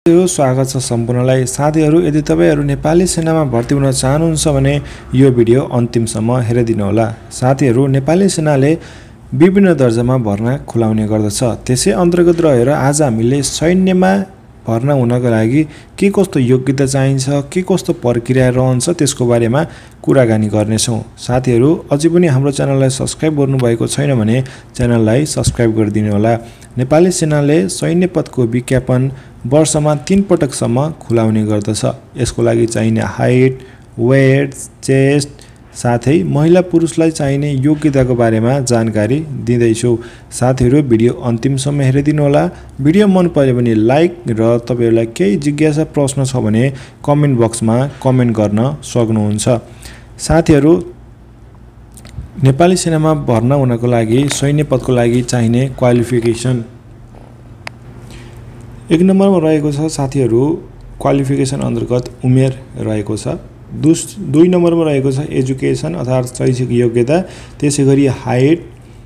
स्वागत छ सम्पूर्णलाई। साथीहरु, यदि तपाईहरु नेपाली सेनामा भर्ती हुन चाहनुहुन्छ भने यो भिडियो अन्तिमसम्म हेरिदिनु होला। साथीहरु, नेपाली सेनाले विभिन्न दर्जामा भर्ना खुलाउने गर्दछ। त्यसै अन्तर्गत रहेर आज हामीले सैन्यमा भर्ना हुनको लागि के कस्तो योग्यता चाहिन्छ, के कस्तो प्रक्रिया रहन्छ त्यसको बारेमा कुराकानी गर्नेछौं। साथीहरु, अझै पनि हाम्रो च्यानललाई सब्स्क्राइब गर्नुभएको छैन भने च्यानललाई सब्स्क्राइब गरिदिनु होला। नेपाली सेनाले सैन्य पदको विज्ञापन वर्षमा 3 पटकसम्म खुलाउने गर्दछ। यसको लागि चाहिने हाइट, वेट, चेस्ट साथै महिला पुरुषलाई चाहिने योग्यताको बारेमा जानकारी दिँदैछु। साथीहरु, भिडियो अन्तिमसम्म हेरिदिनु होला। भिडियो मन पर्यो भने लाइक र तपाईहरुलाई केही जिज्ञासा प्रश्न छ भने कमेन्ट बक्समा कमेन्ट गर्न सक्नुहुन्छ। साथीहरु, नेपाली सेनामा भर्ना हुनको लागि सैन्य पदको लागि चाहिने क्वालिफिकेसन 1 नम्बरमा रहेको छ। साथीहरु, क्वालिफिकेसन अन्तर्गत उमेर रहेको छ। 2 नम्बरमा रहेको छ एजुकेसन अर्थात् शैक्षिक योग्यता। त्यसैगरी हाइट,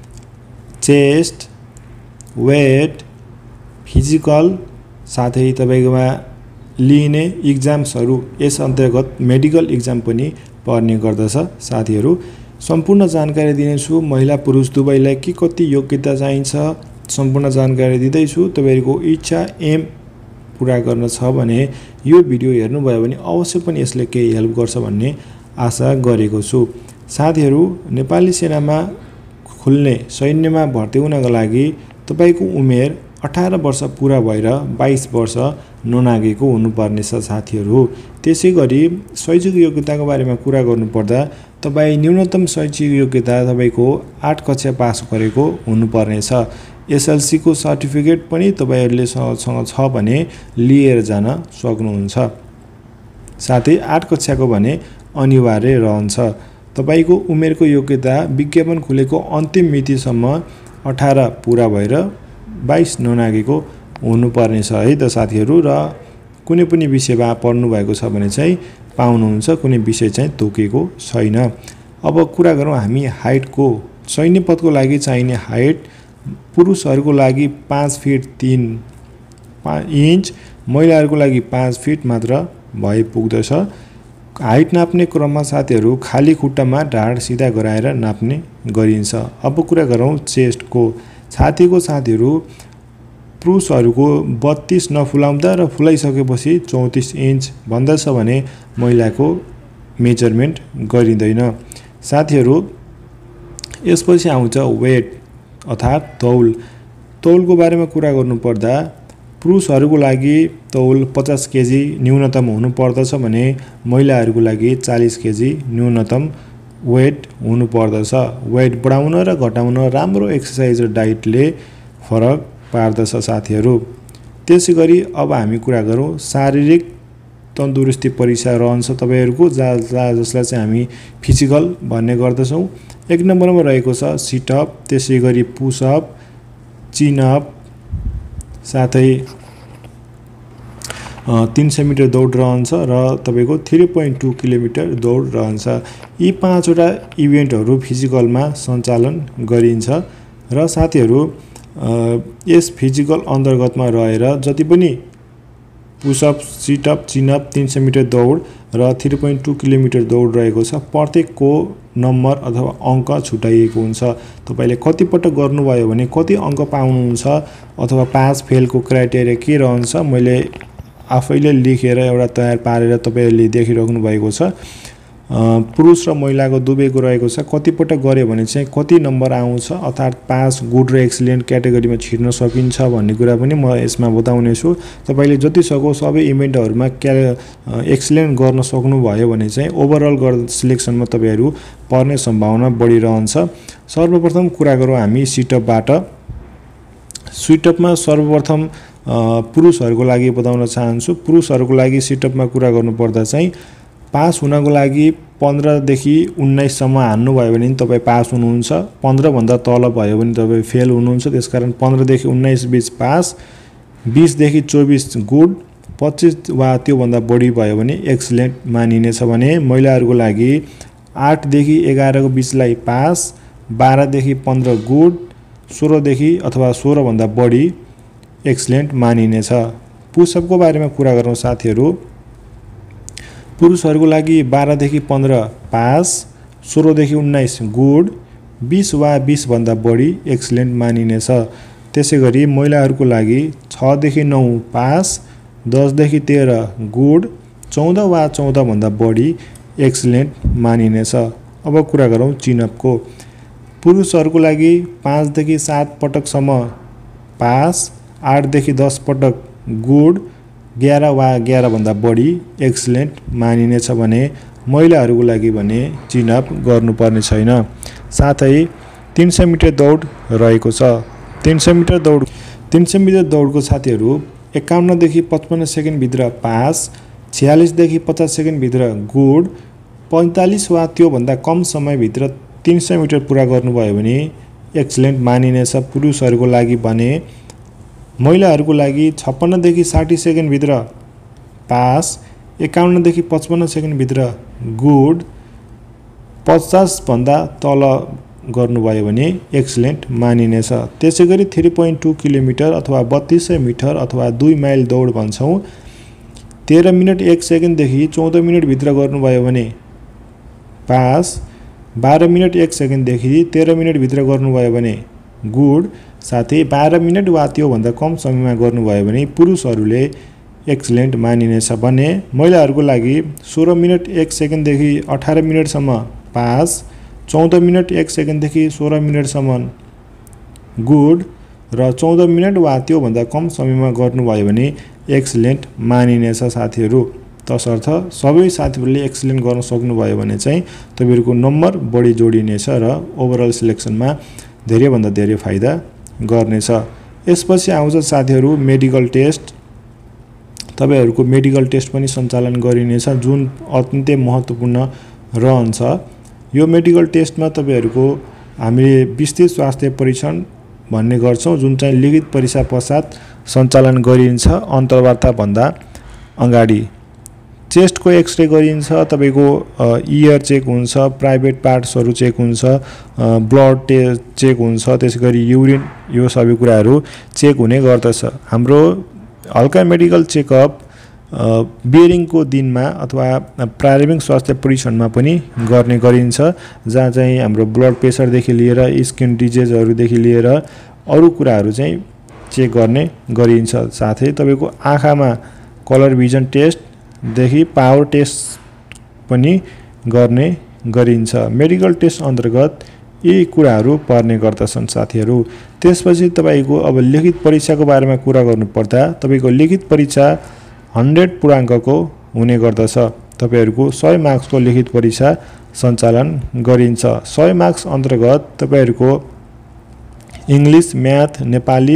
चेस्ट, वेट, फिजिकल साथै तपाईकोमा लिइने इक्जाम्सहरु, यस अन्तर्गत मेडिकल इक्जाम पनि पर्ने गर्दछ। साथीहरु, सम्पूर्ण जानकारी दिनेछु। महिला पुरुष दुवैलाई के कति योग्यता चाहिन्छ सम्पूर्ण जानकारी दिँदैछु। तपाईहरुको इच्छा एम पूरा गर्न छ भने यो भिडियो हेर्नुभयो भने अवश्य पनि यसले केही हेल्प गर्छ भन्ने आशा गरेको छु। साथीहरु, नेपाली सेनामा खुल्ने सैन्यमा भर्ती हुनको लागि तपाईको उमेर 18 वर्ष पूरा भएर 22 वर्ष ननागेको हुनुपर्ने छ। साथीहरु, त्यसैगरी शैक्षिक योग्यताको बारेमा कुरा गर्नुपर्दा तपाई न्यूनतम शैक्षिक योग्यता तपाईको 8 कक्षा पास गरेको हुनुपर्ने छ। एसएलसी को सर्टिफिकेट पनि तपाईहरुले सँग छ भने लिएर जान सक्नुहुन्छ। साथै 8 कक्षाको भने अनिवार्य रहन्छ। तपाईको उमेरको योग्यता विज्ञापन खुलेको अन्तिम मितिसम्म 18 पूरा भएर 22 ननागेको हुनुपर्ने छ है त साथीहरु। र कुनै पनि विषयमा पढ्नु भएको छ भने चाहिँ पाउनुहुन्छ, कुनै विषय चाहिँ तोकेको छैन। अब कुरा गरौँ हामी हाइटको। सैन्य पदको लागि चाहिने हाइट पुरुषहरुको लागि 5 फिट 3 इंच, महिलाहरुको लागि 5 फिट मात्र भए पुग्दछ। हाइट नाप्ने क्रममा साथीहरु खाली खुट्टामा ढाड सिधा गराएर नाप्ने गरिन्छ। अब कुरा गरौँ चेस्टको। छातीको साथीहरु पुरुषहरुको 32 नफुलाउँदा र फुलाइसकेपछि 34 इंच भन्दछ भने महिलाको मेजरमेन्ट गरिँदैन। साथीहरु, यसपछि आउँछ वेट अर्थात् तौल। तौलको बारेमा कुरा गर्नुपर्दा पुरुषहरुको लागि तौल 50 केजी न्यूनतम हुनु पर्दछ भने महिलाहरुको लागि 40 केजी न्यूनतम वेट हुनु पर्दछ। वेट बढाउन र घटाउन राम्रो एक्सरसाइज र डाइटले फरक पार्दछ साथीहरु। त्यसैगरी अब हामी कुरा गरौँ शारीरिक तन्दुरुस्ती परीक्षा रहन्छ तपाईहरुको जसलाई चाहिँ हामी फिजिकल भन्ने गर्दछौं। 1 नम्बरमा रहेको छ सिटअप, त्यसैगरी पुशअप, चिनअप साथै 300 मिटर दौड रहन्छ र तपाईको 3.2 किलोमिटर दौड रहन्छ। यी 5 वटा इभेन्टहरु फिजिकलमा सञ्चालन गरिन्छ र साथीहरु यस फिजिकल अन्तर्गतमा रहेर जति पनि पुशअप, सिटअप, चिनअप, 300 मिटर दौड र 3.2 किलोमिटर दौड रहेको छ। प्रत्येकको नम्बर अथवा अंक छुटाइएको हुन्छ। तपाईले कति पटक गर्नुभयो भने कति अंक पाउनुहुन्छ अथवा पास फेलको क्राइटेरिया के रहन्छ मैले आफैले लेखेर एउटा तयार पारेर तपाईहरुले देखिराख्नु भएको छ। पुरुष र महिलाको दुवैको रहेको छ। कति पटक गर्यो भने चाहिँ कति नम्बर आउँछ अर्थात् पास, गुड र एक्सिलेन्ट क्याटेगोरीमा छिर्न सकिन्छ भन्ने कुरा पनि म यसमा बताउने छु। तपाईले जति सक्यो सबै इभेन्टहरुमा एक्सिलेन्ट गर्न सक्नुभयो भने चाहिँ ओभरअल सिलेक्सनमा तपाईहरु पर्ने सम्भावना बढी रहन्छ। सर्वप्रथम कुरा गरौँ हामी सिटअपबाट। सिटअपमा सर्वप्रथम पुरुषहरुको लागि बताउन चाहन्छु। पुरुषहरुको लागि सिटअपमा कुरा गर्नुपर्दा चाहिँ पास हुनको लागि 15 देखि 19 सम्म हान्नु भयो भने तपाई पास हुनुहुन्छ। 15 भन्दा तल भयो भने तपाई फेल हुनुहुन्छ। त्यसकारण 15 देखि 19 बीच पास, 20 देखि 24 गुड, 25 वा त्यो भन्दा बढी भयो भने एक्सिलेन्ट मानिनेछ भने महिलाहरुको लागि 8 देखि 11 को बीचलाई पास, 12 देखि 15 गुड, 16 देखि अथवा 16 भन्दा बढी एक्सिलेन्ट मानिनेछ। पुसअपको बारेमा कुरा गरौँ साथीहरू। पुरुषहरूको लागि 12 देखि 15 पास, 16 देखि 19 गुड, 20 वा 20 भन्दा बढी एक्सिलेन्ट मानिनेछ। त्यसैगरी महिलाहरूको लागि 6 देखि 9 पास, 10 देखि 13 गुड, 14 वा 14 भन्दा बढी एक्सिलेन्ट मानिनेछ। अब कुरा गरौँ चिनअपको। पुरुषहरूको लागि 5 देखि 7 पटकसम्म पास, 8 देखि 10 पटक गुड, 11 वा 11 भन्दा बढी एक्सिलेन्ट मानिनेछ भने महिलाहरूको लागि भने चिनअप गर्नुपर्ने छैन। साथै 300 मिटर दौड रहेको छ। 300 मिटर दौडको साथीहरू 51 देखि 55 सेकेन्डभित्र पास, 46 देखि 50 सेकेन्डभित्र गुड, 45 वा त्योभन्दा कम समयभित्र 300 मिटर पुरा गर्नुभयो भने एक्सिलेन्ट मानिनेछ पुरुषहरूको लागि भने महिलाहरूको लागि 56 देखि 60 सेकेन्डभित्र पास, 51 देखि 55 सेकेन्डभित्र गुड, 50 भन्दा तल गर्नुभयो भने एक्सिलेन्ट मानिनेछ। त्यसैगरी 3.2 किलोमिटर अथवा 3200 मिटर अथवा 2 माइल दौड भन्छौँ। 13 मिनट 1 सेकेन्डदेखि 14 मिनटभित्र गर्नुभयो भने पास, 12 मिनट 1 सेकेन्डदेखि 13 मिनटभित्र गर्नुभयो भने गुड, साथै 12 मिनट वा त्योभन्दा कम समयमा गर्नुभयो भने पुरुषहरूले एक्सिलेन्ट मानिनेछ भने महिलाहरूको लागि 16 मिनट 1 सेकेन्डदेखि 18 मिनटसम्म पास, 14 मिनट 1 सेकेन्डदेखि 16 मिनटसम्म गुड र 14 मिनट वा त्योभन्दा कम समयमा गर्नुभयो भने एक्सिलेन्ट मानिनेछ साथीहरू। तसर्थ सबै साथीहरूले एक्सिलेन्ट गर्न सक्नुभयो भने चाहिँ तपाईँहरूको नम्बर बढी जोडिनेछ र ओभरअल सिलेक्सनमा धेरैभन्दा धेरै फाइदा गर्नेछ। यसपछि आउँछ साथीहरू मेडिकल टेस्ट। तपाईहरूको मेडिकल टेस्ट पनि सञ्चालन गरिनेछ जुन अत्यन्तै महत्त्वपूर्ण रहन्छ। यो मेडिकल टेस्टमा तपाईहरूको हामीले विस्तृत स्वास्थ्य परीक्षण भन्ने गर्छौं जुन चाहिँ लिखित परीक्षा पश्चात सञ्चालन गरिन्छ अन्तर्वार्ता भन्दा अगाडि। चेस्टको एक्सरे गरिन्छ, तपाईको इयर चेक हुन्छ, प्राइभेट पार्ट्सहरु चेक हुन्छ, ब्लड टेस्ट चेक हुन्छ, त्यसैगरी युरिन, यो सबै कुराहरु चेक हुने गर्दछ। हाम्रो हल्का मेडिकल चेकअप बियरिङको दिनमा अथवा प्रारम्भिक स्वास्थ्य परीक्षणमा पनि गर्ने गरिन्छ, जहाँ चाहिँ हाम्रो ब्लड प्रेसर देखि लिएर स्किन डिजिजहरु देखि लिएर अरु कुराहरु चाहिँ चेक गर्ने गरिन्छ। साथै तपाईको आँखामा कलर भिजन टेस्ट देखि पावर टेस्ट पनि गर्ने गरिन्छ। मेडिकल टेस्ट अन्तर्गत यी कुराहरु पर्ने गर्दछन् साथीहरु। त्यसपछि तपाईको अब लिखित परीक्षाको बारेमा कुरा गर्नुपर्दा तपाईको लिखित परीक्षा 100 पूर्णाङ्कको हुने गर्दछ। तपाईहरुको 100 मार्क्सको लिखित परीक्षा सञ्चालन गरिन्छ। 100 मार्क्स अन्तर्गत तपाईहरुको इंग्लिश, म्याथ, नेपाली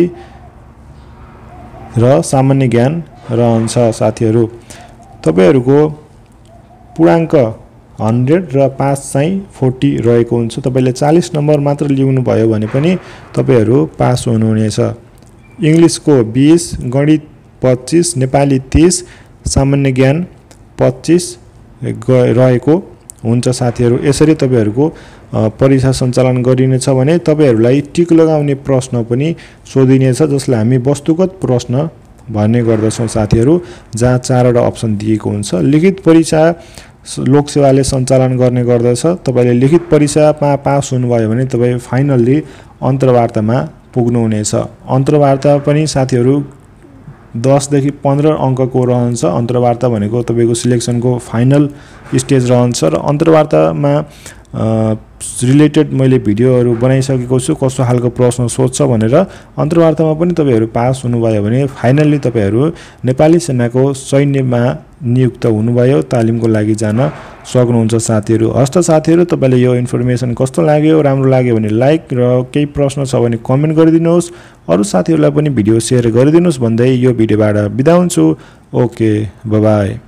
र सामान्य ज्ञान रहन्छ साथीहरु। तपाईहरुको पूर्णाङ्क 100 र पास चाहिँ 40 रहेको हुन्छ। तपाईले 40 नम्बर मात्र ल्याउनु भयो भने पनि तपाईहरु पास हुनुहुनेछ। इंग्लिशको 20, गणित 25, नेपाली 30, सामान्य ज्ञान 25 रहेको हुन्छ साथीहरु। यसरी तपाईहरुको परीक्षा सञ्चालन गरिनेछ भने तपाईहरुलाई टिक लगाउने प्रश्न पनि सोधिनेछ, जसलाई हामी वस्तुगत प्रश्न भन्ने गर्दछौं साथीहरु, जहाँ 4 वटा अप्सन दिएको हुन्छ। लिखित परीक्षा लोकसेवाले सञ्चालन गर्ने गर्दछ। तपाईले लिखित परीक्षामा पास हुनुभयो भने तपाई फाइनल्ली अन्तर्वार्तामा पुग्नुहुनेछ। अन्तर्वार्ता पनि साथीहरु 10 देखि 15 अंकको रहन्छ। अन्तर्वार्ता भनेको तपाईको सिलेक्सनको फाइनल स्टेज रहन्छ र अन्तर्वार्तामा रिलेटेड मैले भिडियोहरु बनाइसकेको छु, कस्तो खालको प्रश्न सोध्छ भनेर। अन्तर्वार्तामा पनि तपाईहरु पास हुनुभयो भने फाइनल्ली तपाईहरु नेपाली सेनाको सैन्यमा नियुक्त हुनुभयो, तालिमको लागि जान सक्नुहुन्छ साथीहरु। हस्त साथीहरु, तपाईले यो इन्फर्मेसन कस्तो लाग्यो, राम्रो लाग्यो भने लाइक र केही प्रश्न छ भने कमेन्ट गरिदिनुहोस्। अरु साथीहरुलाई पनि भिडियो शेयर गरिदिनुहोस् भन्दै यो भिडियोबाट बिदा हुन्छु। Okay, bye by.